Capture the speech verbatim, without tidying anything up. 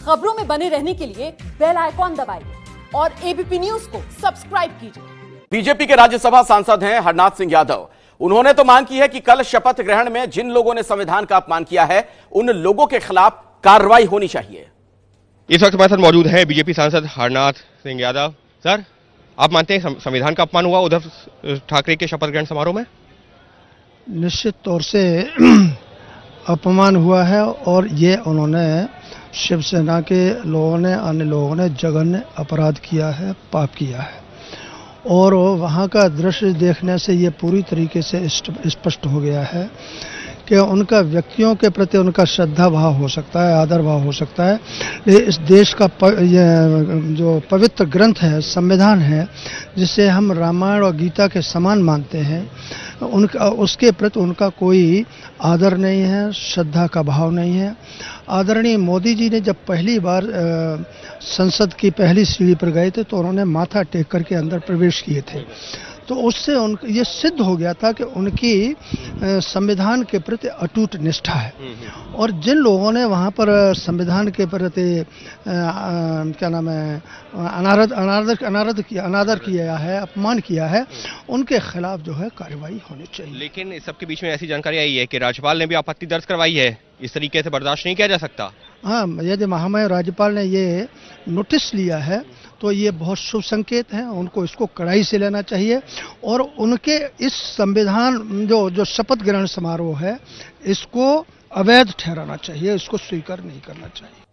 खबरों में बने रहने के लिए बेल आइकॉन दबाइए और एबीपी न्यूज को सब्सक्राइब कीजिए। बीजेपी के राज्यसभा सांसद हैं हरनाथ सिंह यादव। उन्होंने तो मांग की है कि कल शपथ ग्रहण में जिन लोगों ने संविधान का अपमान किया है उन लोगों के खिलाफ कार्रवाई होनी चाहिए। इस वक्त हमारे साथ मौजूद हैं बीजेपी सांसद हरनाथ सिंह यादव। सर, आप मानते हैं संविधान का अपमान हुआ उद्धव ठाकरे के शपथ ग्रहण समारोह में? निश्चित तौर से अपमान हुआ है और ये उन्होंने शिवसेना के लोगों ने, अन्य लोगों ने जघन्य अपराध किया है, पाप किया है। और वहाँ का दृश्य देखने से ये पूरी तरीके से स्पष्ट हो गया है कि उनका व्यक्तियों के प्रति उनका श्रद्धा भाव हो सकता है, आदर भाव हो सकता है, लेकिन इस देश का प, ये जो पवित्र ग्रंथ है, संविधान है, जिसे हम रामायण और गीता के समान मानते हैं, उनका उसके प्रति उनका कोई आदर नहीं है, श्रद्धा का भाव नहीं है। आदरणीय मोदी जी ने जब पहली बार आ, संसद की पहली सीढ़ी पर गए थे तो उन्होंने माथा टेक करके अंदर प्रवेश किए थे, तो उससे उन ये सिद्ध हो गया था कि उनकी संविधान के प्रति अटूट निष्ठा है। और जिन लोगों ने वहाँ पर संविधान के प्रति क्या नाम है अनादर अनादर अनादर किया अनादर किया है, अपमान किया है, उनके खिलाफ जो है कार्रवाई होनी चाहिए। लेकिन इस सबके बीच में ऐसी जानकारी आई है कि राज्यपाल ने भी आपत्ति दर्ज करवाई है। इस तरीके से बर्दाश्त नहीं किया जा सकता। हाँ, यदि महामहिम राज्यपाल ने ये नोटिस लिया है तो ये बहुत शुभ संकेत है। उनको इसको कड़ाई से लेना चाहिए और उनके इस संविधान जो जो शपथ ग्रहण समारोह है इसको अवैध ठहराना चाहिए, इसको स्वीकार नहीं करना चाहिए।